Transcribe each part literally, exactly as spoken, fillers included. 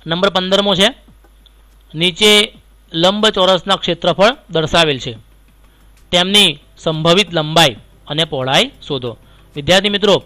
Number पंदरमो है नीचे लंबचोरसना क्षेत्रफळ दर्शावेल छे तेमनी संभवित लंबाई अने पहोळाई शोधो। विद्यार्थी मित्रों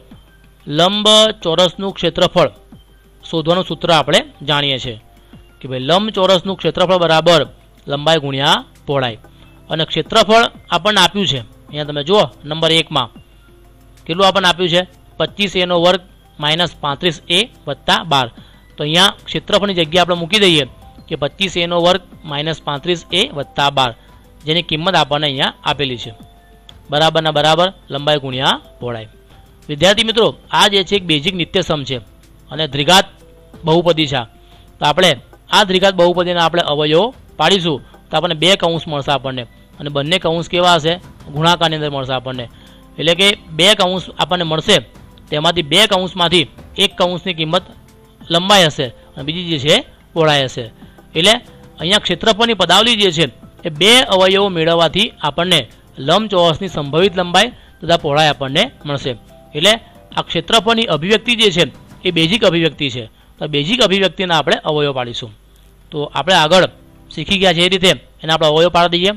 लंबचोरसनुं क्षेत्रफळ शोधवानुं सूत्र आपणे जाणीए छे कि भाई लंबचोरसनुं क्षेत्रफळ बराबर लंबाई गुण્યા पहोळाई अने क्षेत्रफळ आपणे आप्युं छे अहींया तमे जुओ नंबर एक में केटलुं आपणे आप्युं छे पच्चीस ए नो वर्ग माइनस पैंतीस ए वत्ता बार। तो अहींया क्षेत्रफळनी जग्याए आपणे मूकी दईए कि पच्चीस ए नो वर्ग माइनस पैंतीस ए वत्ता बार जेनी किंमत आपणे अहींया आपेली छे बराबर ना बराबर लंबाई गुण્યા पहोळाई। विद्यार्थी मित्रों आ जे छे एक बेजिक नित्यसम छे अने द्विघात बहुपदी छे। तो आपणे आ द्विघात बहुपदीना आपणे अवयवो पाडीशुं तो आपणे बे कौंस मळशे आपणे अने बंने कौंस केवा हशे गुणाकारनी अंदर मळशे आपणे एटले के बे कौंस आपणे मळशे तेमांथी बे कौंसमांथी एक कौंसनी किंमत लंबाई हशे अने बीजी जे छे पहोळाई हशे। एटले अहींया क्षेत्रफळनी पदावली जे छे ए बे अवयवो मेळववाथी आपणे लंबचोरसनी संभवित लंबाई तथा पहोळाई आपणे मळशे। एटले आ क्षेत्रफळनी अभिव्यक्ति जे छे ए बेजिक अभिव्यक्ति छे। तो बेजिक अभिव्यक्तिना आपणे अवयव पाडीशुं। तो आपणे आगळ शीखी गया छे ए रीते एना आपणे अवयव पाडी दईए।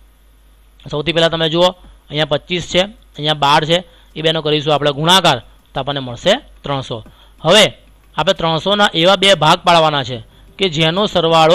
सौथी पहेला तमे जुओ अहींया पच्चीस छे अहींया बार छे ए बेनो करीशुं आपणे गुणाकार तो आपणे मळशे त्रणसो। हवे आपणे त्रणसो ना एवा बे भाग पाडवाना छे कि जेनो सरवाळो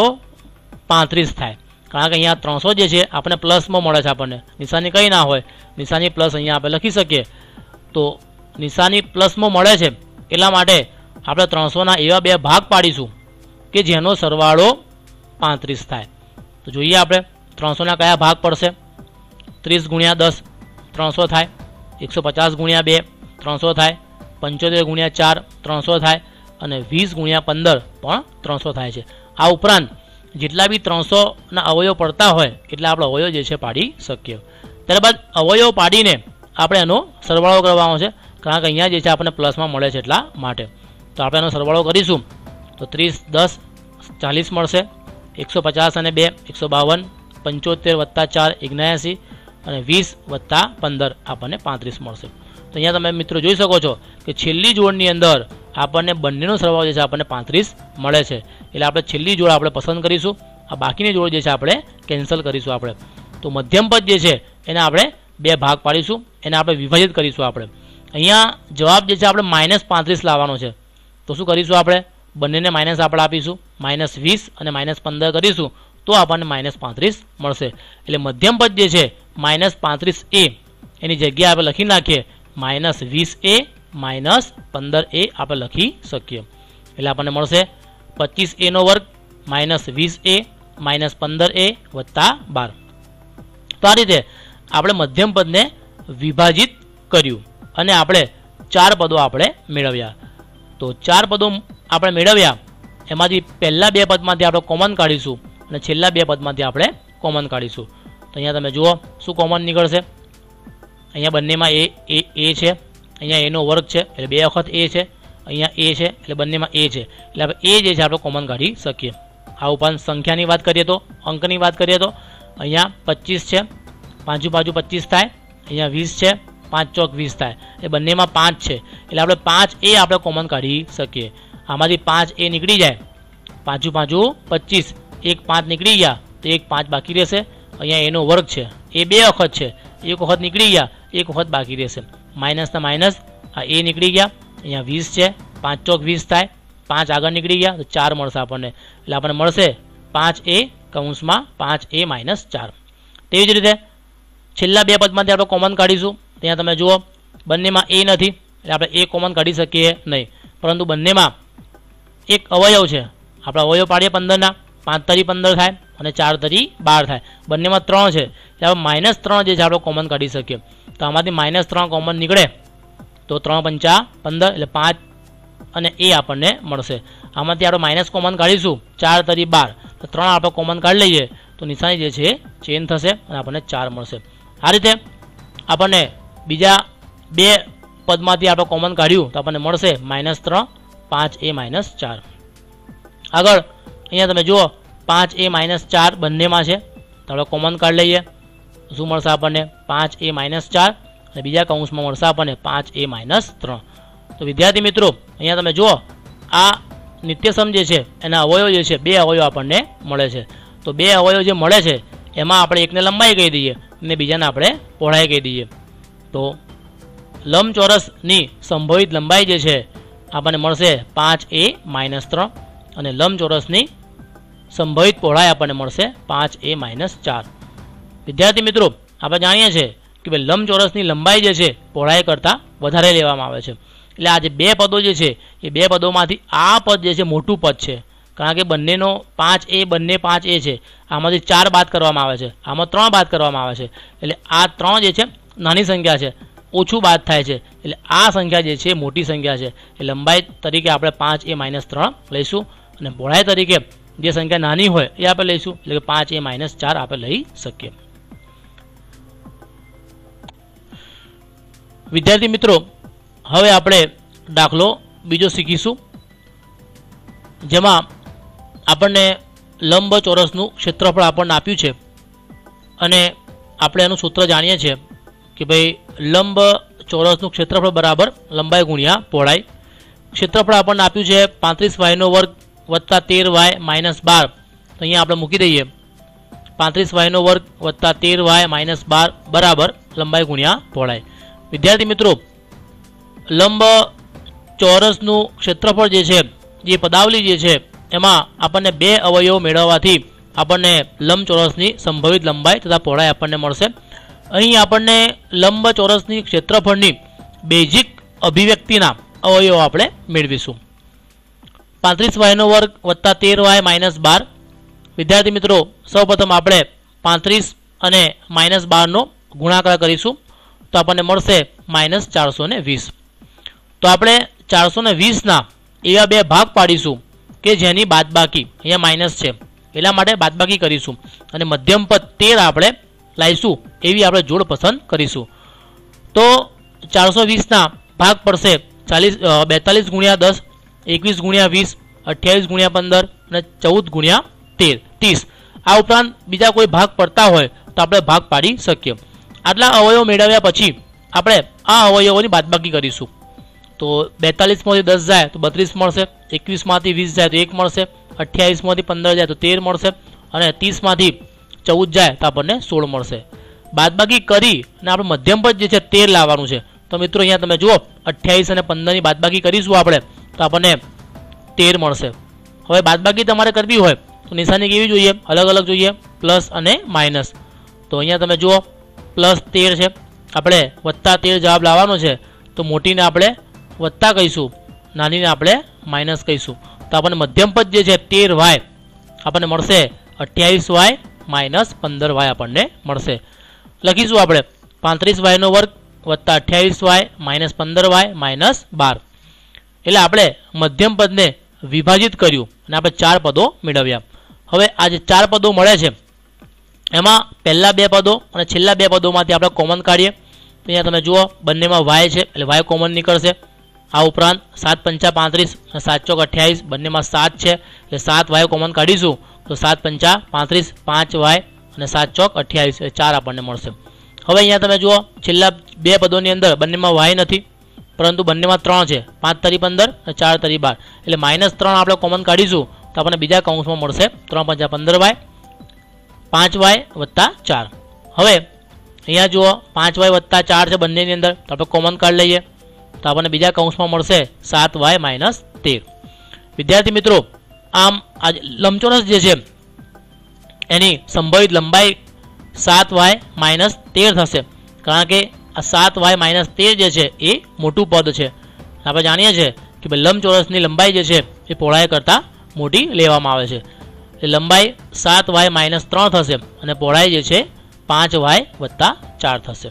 पैंतीस थाय कारण के अहींया त्रणसो जे छे आपणे प्लस में मळे छे आपणे निशानी कई ना होय निशानी प्लस अहींया आपणे लखी सकीए। तो निशानी प्लस में मळे छे એટલા માટે આપણે ત્રણસોના એવા બે ભાગ પાડીશું કે જેનો સરવાળો પાંત્રીસ થાય। તો જોઈએ આપણે ત્રણસોના કયા ભાગ પડશે ત્રીસ ગુણ્યા દસ ત્રણસો થાય એકસો પચાસ ગુણ્યા બે ત્રણસો થાય પંચોતેર ગુણ્યા ચાર ત્રણસો થાય અને વીસ ગુણ્યા પંદર પણ ત્રણસો થાય છે। આ ઉપરાંત જેટલા બી ત્રણસોના અવયવ પડતા હોય એટલા આપણે અવયવ જે છે પાડી શકીએ। ત્યારબાદ અવયવ પાડીને આપણે એનો સરવાળો કરવાનો છે कारण कि अहींया जे छे आपणे प्लस में मळे छे एटला माटे। तो आपणे एनो सरवाळो करीशुं तो तीस दस चालीस मळशे एकसो पचास अने बे एकसो बावन पंचोतेर वत्ता चार एग्यासी अने वीस वत्ता पंदर आपणे पैंतीस मळशे। तो अहींया तमे मित्रों जोई शको छो कि छेल्ली जोड़नी अंदर आपणे बंनेनो सरवाळो जे छे आपणे पैंतीस मळे छे एटले आपणे छेल्ली जोड़ आपणे पसंद करीशुं आ बाकीनी जोड़ जे छे आपणे केन्सल करीशुं आपणे। तो मध्यम पद जे छे एने आपणे बे भाग पाडीशुं एने आपणे विभाजित करीशुं आपणे। अहींया जवाब जे छे आपणे माइनस पैंतीस लाववानो छे तो शुं करीशुं आपणे बंनेने माइनस आपणे आपीशुं माइनस वीस अने माइनस पंदर करीशुं तो आपणे माइनस पैंतीस मळशे। एटले मध्यम पद जे छे माइनस पैंतीस ए एनी जग्याए आपणे लखी नाखीए माइनस वीस ए माइनस पंदर ए आपणे लखी सकीए। एटले आपणे मळशे पच्चीस ए नो वर्ग माइनस वीस ए माइनस पंदर ए वत्ता बार। तो आ रीते आपणे मध्यम पदने विभाजित कर्युं અને આપણે ચાર પદો આપણે મેળવ્યા। તો ચાર પદો આપણે મેળવ્યા એમાંથી પહેલા બે પદમાંથી આપણે કોમન કાઢીશું અને છેલ્લા બે પદમાંથી આપણે કોમન કાઢીશું। તો અહીંયા તમે જુઓ શું કોમન નીકળશે અહીંયા બંનેમાં એ એ એ છે અહીંયા એનો વર્ગ છે એટલે બે વખત એ છે અહીંયા એ છે એટલે બંનેમાં એ છે એટલે આપણે એ જે છે આપણે કોમન કાઢી શકીએ। આ ઉપરાંત સંખ્યાની વાત કરીએ તો અંકની વાત કરીએ તો અહીંયા પચીસ છે પાંચું પાછું પચીસ થાય અહીંયા વીસ છે पांच चौक वीस थाय ए बंने में पांच है एटले आपणे पांच ए आपणे कॉमन काढी सकीए। आमांथी पांच ए निकली जाए पांचू पांचू पच्चीस एक पांच निकली गया तो एक पांच बाकी रहेशे। अहींया एनो वर्ग है ए बे वखत है एक वखत निकली गया एक वखत बाकी रहेशे माइनस ना माइनस आ ए निकली गया अहींया वीस है पांच चौक वीस थाय पांच आगळ निकली गया तो चार मळशे आपणने एटले आपणने मळशे पांच ए कौंस में पांच ए माइनस चार। तेवी ज रीते छेल्ला बे पदमांथी आपणे कॉमन काढीशुं त्यां तमे जुओ बंने में ए नहीं एटले आपणे ए कॉमन काढी सकीए नहीं परंतु बंने में एक अवयव है आपणे अवयव पाड़ीए पंदरना पांच तरी पंदर थाय अने चार तरी बार थाय बंने में त्रण है एटले आपणे माइनस त्रण जे छे आपणे कॉमन काढी सकीए। तो आमांथी माइनस त्रण कॉमन निकळे तो त्रण पंचा पंदर एटले पांच अने ए आपणने मळशे। आमांथी आपणे माइनस कॉमन काढीशुं चार तरी बार तो त्रण आपणे कॉमन काढी लईए तो निशानी जे छे चेन्ज थशे अने आपणने चार मळशे। आ रीते आपणने बीजा बे पदमांथी आपणे कॉमन काढ्युं तो आपणने मळशे माइनस त्रण पांच ए माइनस चार। आगळ अहींया तमे जुओ पांच ए माइनस चार बंनेमां छे तो आपणे कॉमन काढी लईए शुं मळशे आपणने पांच ए माइनस चार अने बीजा कौंसमां मळशे आपणने पांच ए माइनस त्रण। तो विद्यार्थी मित्रों अहींया तमे जुओ आ નિત્યસમ જે છે એના અવયવ જે છે બે અવયવ આપણને મળે છે. તો બે અવયવ જે મળે છે એમાં આપણે એકને લંબાઈ કહી દઈએ અને બીજાને આપણે પહોળાઈ કહી દઈએ. તો લંબચોરસની સંભવિત લંબાઈ જે છે આપણને મળશે પાંચ એ માઇનસ ત્રણ અને લંબચોરસની સંભવિત પહોળાઈ આપણને મળશે પાંચ એ માઇનસ ચાર. વિદ્યાર્થી મિત્રો, આપણે જાણીએ છીએ કે ભાઈ લંબચોરસની લંબાઈ જે છે પહોળાઈ કરતાં વધારે લેવામાં આવે છે. એટલે આ જે બે પદો જે છે એ બે પદોમાંથી આ પદ જે છે મોટું પદ છે, કારણ કે બંનેનો પાંચ એ બંને પાંચ એ છે. આમાંથી ચાર બાદ કરવામાં આવે છે, આમાં ત્રણ બાદ કરવામાં આવે છે. એટલે આ ત્રણ જે છે નાની સંખ્યા છે, ઓછું બાદ થાય છે. એટલે આ સંખ્યા જે છે મોટી સંખ્યા છે. એ લંબાઈ તરીકે આપણે પાંચ એ માઇનસ ત્રણ લઈશું અને પહોળાઈ તરીકે જે સંખ્યા નાની હોય એ આપણે લઈશું, એટલે કે પાંચ એ માઇનસ ચાર આપણે લઈ શકીએ. વિદ્યાર્થી મિત્રો, હવે આપણે દાખલો બીજો શીખીશું, જેમાં આપણને લંબચોરસનું ક્ષેત્રફળ આપણને આપ્યું છે અને આપણે એનું સૂત્ર જાણીએ છીએ કે ભાઈ લંબચોરસનું ક્ષેત્રફળ બરાબર લંબાઈ ગુણ્યા પહોળાઈ. ક્ષેત્રફળ આપણને આપ્યું છે પાંત્રીસ વાયનો વર્ગ વત્તા તેર વાય માઇનસ બાર. તો અહીંયા આપણે મૂકી દઈએ પાંત્રીસ વાયનો વર્ગ વત્તા તેર વાય માઇનસ બાર બરાબર લંબાઈ ગુણ્યા પહોળાઈ. વિદ્યાર્થી મિત્રો, લંબ ચોરસનું ક્ષેત્રફળ જે છે જે પદાવલી જે છે એમાં આપણને બે અવયવો મેળવવાથી આપણને લંબચોરસની સંભવિત લંબાઈ તથા પહોળાઈ આપણને મળશે. અહીં આપણને લંબચોરસની ક્ષેત્રફળની બેઝિક અભિવ્યક્તિના અવયવો આપણે મેળવીશું. પાંત્રીસ વાયનો વર્ગ વત્તા તેર વાય માઇનસ બાર. વિદ્યાર્થી મિત્રો, સૌપ્રથમ આપણે પાંત્રીસ અને માઇનસ બારનો ગુણાકાર કરીશું તો આપણને મળશે માઇનસ ચારસો ને વીસ. તો આપણે ચારસો ને વીસના એવા બે ભાગ પાડીશું કે જેની બાદબાકી અહીંયા માઇનસ છે એટલા માટે બાદબાકી કરીશું અને મધ્યમ પદ તેર આપણે લાવીશું એવી આપણે જોડ પસંદ કરીશું. તો ચારસો વીસના ભાગ પડશે ચાલીસ બેતાલીસ ગુણ્યા દસ, એકવીસ ગુણ્યા વીસ, અઠ્યાવીસ ગુણ્યા પંદર અને ચૌદ ગુણ્યા તેર ત્રીસ. આ ઉપરાંત બીજા કોઈ ભાગ પડતા હોય તો આપણે ભાગ પાડી શકીએ. આટલા અવયવો મેળવ્યા પછી આપણે આ અવયવોની બાદબાકી કરીશું. તો બેતાલીસમાંથી દસ જાય તો બત્રીસ મળશે, એકવીસમાંથી વીસ જાય તો એક મળશે, અઠ્યાવીસમાંથી પંદર જાય તો તેર મળશે અને ત્રીસમાંથી ચૌદ જાય તો આપણને સોળ મળશે. બાદબાકી કરી અને આપણે મધ્યમ પદ જે છે તેર લાવવાનું છે. તો મિત્રો અહીંયા તમે જુઓ અઠ્યાવીસ અને પંદરની બાદબાકી કરીશું આપણે તો આપણને તેર મળશે. હવે બાદબાકી તમારે કરવી હોય તો નિશાની કેવી જોઈએ? અલગ અલગ જોઈએ, પ્લસ અને માઇનસ. તો અહીંયા તમે જુઓ પ્લસ તેર છે, આપણે વત્તા તેર જવાબ લાવવાનો છે. તો મોટીને આપણે વત્તા કહીશું, નાનીને આપણે માઇનસ કહીશું. તો આપણને મધ્યમ પદ જે છે તેર વાય આપણને મળશે અઠ્યાવીસ વાય માઇનસ પંદર વાય આપણને મળશે. લખીશું આપણે પાંત્રીસ વાયનો વર્ગ વત્તા અઠ્યાવીસ વાય માઇનસ પંદર વાય માઇનસ બાર. એટલે આપણે મધ્યમ પદને વિભાજિત કર્યું અને આપણે ચાર પદો મેળવ્યા. હવે આ જે ચાર પદો મળે છે એમાં પહેલાં બે પદો અને છેલ્લા બે પદોમાંથી આપણે કોમન કાઢીએ. તો અહીંયા તમે જુઓ બંનેમાં વાય છે એટલે વાય કોમન નીકળશે. આ ઉપરાંત સાત પંચા પાંત્રીસ અને સાત ચોક અઠ્યાવીસ બંનેમાં સાત છે એટલે સાત વાય કોમન કાઢીશું તો સાત પંચા પાંત્રીસ, પાંચ વાય અને સાત ચોક અઠ્યાવીસ એ ચાર આપણને મળશે. હવે અહીંયા તમે જુઓ છેલ્લા બે પદોની અંદર બંનેમાં વાય નથી પરંતુ બંનેમાં ત્રણ છે, પાંચ તરી પંદર અને ચાર તરી બાર એટલે માઇનસ ત્રણ આપણે કોમન કાઢીશું તો આપણને બીજા કૌંસમાં મળશે ત્રણ પંચા પંદર વાય, પાંચ વાય વત્તા ચાર. હવે અહીંયા જુઓ પાંચ વાય વત્તા ચાર છે બંનેની અંદર તો આપણે કોમન કાઢી લઈએ તો આપણને બીજા કૌંસમાં મળશે સાત વાય માઇનસ તેર. વિદ્યાર્થી મિત્રો, આમ આ લંબચોરસ જે છે એની સંભવિત લંબાઈ સાત વાય માઇનસ તેર થશે, કારણ કે આ સાત વાય માઇનસ તેર જે છે એ મોટું પદ છે. આપણે જાણીએ છીએ કે ભાઈ લંબચોરસની લંબાઈ જે છે એ પહોળાઈ કરતાં મોટી લેવામાં આવે છે. એટલે લંબાઈ સાત વાય માઇનસ ત્રણ થશે અને પહોળાઈ જે છે પાંચ વાય વત્તા ચાર થશે.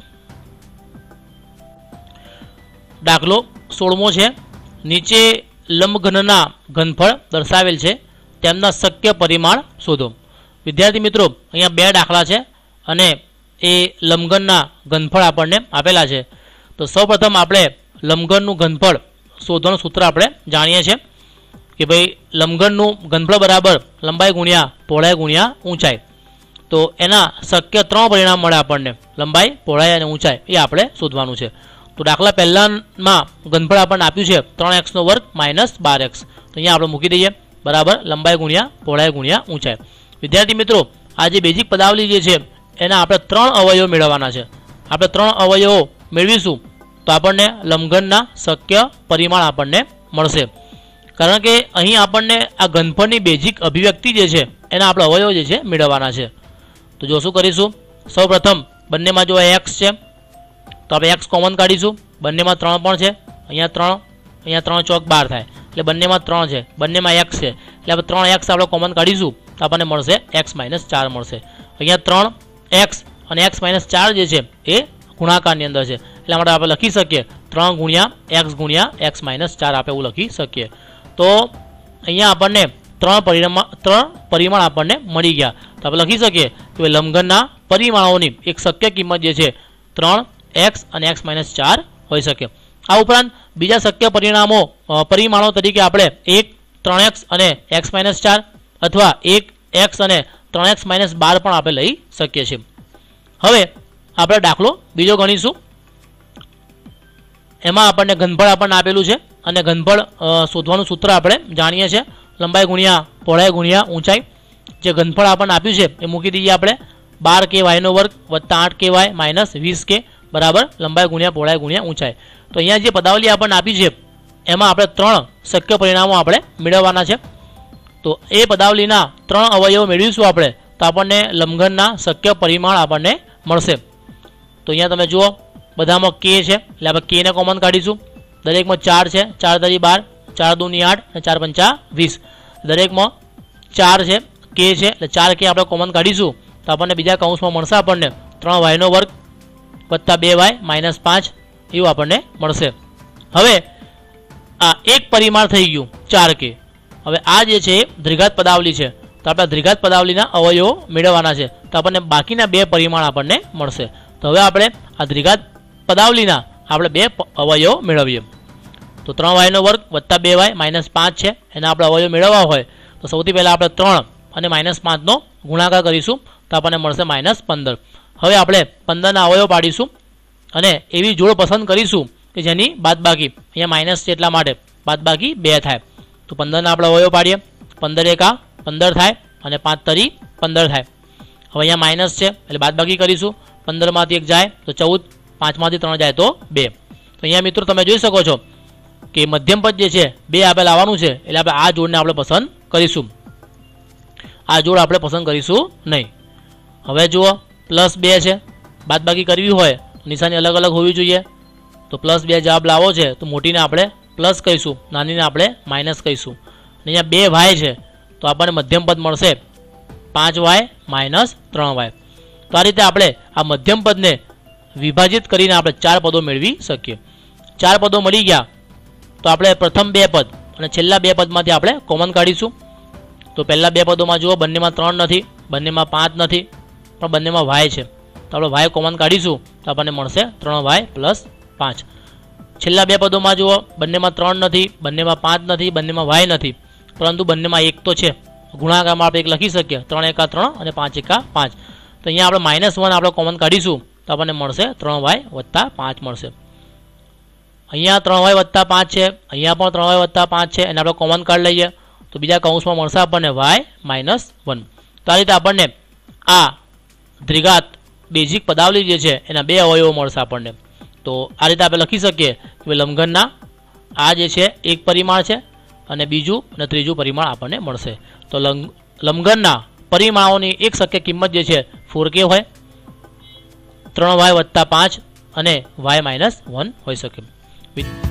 દાખલો સોળમો છે. નીચે લંબઘનના ઘનફળ દર્શાવેલ છે, તેમના શક્ય પરિમાણ શોધો. વિદ્યાર્થી મિત્રો, અહીંયા બે દાખલા છે અને એ લંબઘનના ઘનફળ આપણને આપેલા છે. તો સૌપ્રથમ આપણે લંબઘનનું ઘનફળ શોધવાનું સૂત્ર આપણે જાણીએ છીએ કે ભાઈ લંબઘનનું ઘનફળ બરાબર લંબાઈ ગુણ્યા પહોળાઈ ગુણ્યા ઊંચાઈ. તો એના શક્ય ત્રણ પરિણામ મળે આપણને, લંબાઈ, પહોળાઈ અને ઊંચાઈ, એ આપણે શોધવાનું છે. તો દાખલા પહેલામાં ઘનફળ આપણને આપ્યું છે ત્રણ એક્સનો વર્ગ માઇનસ બાર એક્સ, તો અહીંયા આપણે મૂકી દઈએ બરાબર લંબાઈ ગુણ્યા પહોળાઈ ગુણ્યા ઊંચાઈ. વિદ્યાર્થી મિત્રો, આ જે બેઝિક પદાવલી જે છે એના આપણે ત્રણ અવયવો મેળવવાના છે. આપણે ત્રણ અવયવો મેળવીશું તો આપણને લંબઘનના શક્ય પરિમાણ આપણને મળશે. કારણ કે અહીં આપણને આ ઘનફળની બેઝિક અભિવ્યક્તિ જે છે એના આપણે અવયવો જે છે મેળવવાના છે. તો જો શું કરીશું, સૌ પ્રથમ બંનેમાં જો એક્સ છે તો આપણે એક્સ કોમન કાઢીશું. બંનેમાં ત્રણ પણ છે, અહીંયા ત્રણ, અહીંયા ત્રણ ચોક બાર થાય એટલે બંનેમાં ત્રણ છે, બંનેમાં એક્સ છે એટલે આપણે ત્રણ એક્સ આપણે કોમન કાઢીશું તો આપણને મળશે એક્સ માઇનસ ચાર મળશે. અહીંયા ત્રણ એક્સ અને એક્સ માઇનસ ચાર જે છે એ ગુણાકારની અંદર છે એટલા માટે આપણે લખી શકીએ ત્રણ ગુણ્યા એક્સ ગુણ્યા એક્સ માઇનસ ચાર આપણે એવું લખી શકીએ. તો અહીંયા આપણને ત્રણ પરિમાણ ત્રણ પરિમાણ આપણને મળી ગયા. તો આપણે લખી શકીએ કે લંબઘનના પરિમાણોની એક શક્ય કિંમત જે છે ત્રણ એક્સ અને એક્સ માઇનસ ચાર હોઈ શકે. આ ઉપરાંત બીજા શક્ય પરિણામો પરિમાણો તરીકે આપણે એક ત્રણ એક્સ અને એક્સ માઇનસ ચાર અથવા એક એક્સ અને ત્રણ એક્સ માઇનસ બાર પણ આપણે લઈ શકીએ છીએ. હવે આપણે દાખલો બીજો ગણીશું. એમાં આપણને ઘનફળ આપણને આપેલું છે અને ઘનફળ શોધવાનું સૂત્ર આપણે જાણીએ છીએ લંબાઈ ગુણ્યા પહોળાઈ ગુણ્યા ઊંચાઈ. જે ઘનફળ આપણને આપ્યું છે એ મૂકી દઈએ આપણે બાર કે વાયનો વર્ગ વત્તા આઠ કે વાય માઇનસ વીસ કે બરાબર લંબાઈ ગુણ્યા પહોળાઈ ગુણ્યા ઊંચાઈ. તો અહીંયા જે પદાવલી આપણને આપી છે એમાં આપણે ત્રણ શક્ય પરિણામો આપણે મેળવવાના છે. તો એ પદાવલીના ત્રણ અવયવો મેળવીશું આપણે તો આપણને લંબઘનના શક્ય પરિમાણ આપણને મળશે. તો અહીંયા તમે જુઓ બધામાં કે છે એટલે આપણે કેને કોમન કાઢીશું. દરેકમાં ચાર છે, ચાર તરી બાર, ચાર દૂની આઠ અને ચાર પંચા વીસ. દરેકમાં ચાર છે, કે છે એટલે ચાર કે આપણે કોમન કાઢીશું તો આપણને બીજા કૌંસમાં મળશે આપણને ત્રણ વાયનો વર્ગ વત્તા બે વાય માઇનસ પાંચ એવું આપણને મળશે. હવે આ એક પરિમાણ થઈ ગયું ચાર કે. હવે આ જે છે એ દ્વિઘાત પદાવલી છે તો આપણે દ્વિઘાત પદાવલીના અવયવો મેળવવાના છે તો આપણને બાકીના બે પરિમાણ આપણને મળશે. તો હવે આપણે આ દ્વિઘાત પદાવલીના આપણે બે અવયવો મેળવીએ. તો ત્રણ વાયનો વર્ગ વત્તા બે વાય માઇનસ પાંચ છે એના આપણે અવયવો મેળવવા હોય તો સૌથી પહેલાં આપણે ત્રણ અને માઇનસ પાંચનો ગુણાકાર કરીશું તો આપણને મળશે માઇનસ પંદર. હવે આપણે પંદરના અવયવો પાડીશું અને એવી જોડ પસંદ કરીશું કે જેની બાદબાકી અહીંયા માઇનસ છે એટલા માટે બાદબાકી બે થાય. તો પંદરના આપણે અવયવો પાડીએ. પંદર એકા પંદર થાય અને પાંચ તરી પંદર થાય. હવે અહીંયા માઇનસ છે એટલે બાદબાકી કરીશું. પંદરમાંથી એક જાય તો ચૌદ, પાંચમાંથી ત્રણ જાય તો બે. તો અહીંયા મિત્રો તમે જોઈ શકો છો કે મધ્યમ પદ જે છે બે આપણે લાવવાનું છે એટલે આપણે આ જોડને આપણે પસંદ કરીશું. આ જોડ આપણે પસંદ કરીશું નહીં. હવે જુઓ પ્લસ બે છે, બાદબાકી કરવી હોય નિશાની અલગ અલગ હોવી જોઈએ. તો પ્લસ બે જવાબ લાવો છે તો મોટીને આપણે પ્લસ કહીશું, નાનીને આપણે માઇનસ કહીશું. અહીંયા બે વાય છે તો આપણને મધ્યમ પદ મળશે પાંચ વાય માઇનસ ત્રણ વાય. તો આ રીતે આપણે આ મધ્યમ પદને વિભાજિત કરીને આપણે ચાર પદો મેળવી શકીએ. ચાર પદો મળી ગયા તો આપણે પ્રથમ બે પદ અને છેલ્લા બે પદમાંથી આપણે કોમન કાઢીશું. તો પહેલાં બે પદોમાં જુઓ બંનેમાં ત્રણ નથી, બંનેમાં પાંચ નથી, પણ બંનેમાં વાય છે તો આપણે વાય કોમન કાઢીશું તો આપણને મળશે ત્રણ વાય પ્લસ પાંચ. છેલ્લા બે પદોમાં જુઓ બંનેમાં ત્રણ નથી, બંનેમાં પાંચ નથી, બંનેમાં વાય નથી, પરંતુ બંનેમાં એક તો છે. ગુણાકારમાં આપણે એક લખી શકીએ ત્રણ એકા ત્રણ અને પાંચ એકા પાંચ. તો અહીંયા આપણે માઇનસ વન આપણે કોમન કાઢીશું તો આપણને મળશે ત્રણ વાય વત્તા પાંચ મળશે. અહીંયા ત્રણ વાય વત્તા પાંચ છે, અહીંયા પણ ત્રણ વાય વત્તા પાંચ છે એને આપણે કોમન કાઢી લઈએ તો બીજા કૌંસમાં મળશે આપણને વાય માઇનસ વન. તો આ રીતે આપણને આ દ્વિઘાત બેઝિક પદાવલી જે છે એના બે અવયવો મળશે આપણને. તો આ રીતે આપણે લખી શકીએ કે લંબઘનના આ જે છે એક પરિમાણ છે અને બીજું અને ત્રીજું પરિમાણ આપણને મળશે. તો લંબઘનના પરિમાણોની એક શક્ય કિંમત જે છે ફોર કે હોય, ત્રણ વાય વત્તા પાંચ અને વાય માઇનસ વન હોઈ શકે.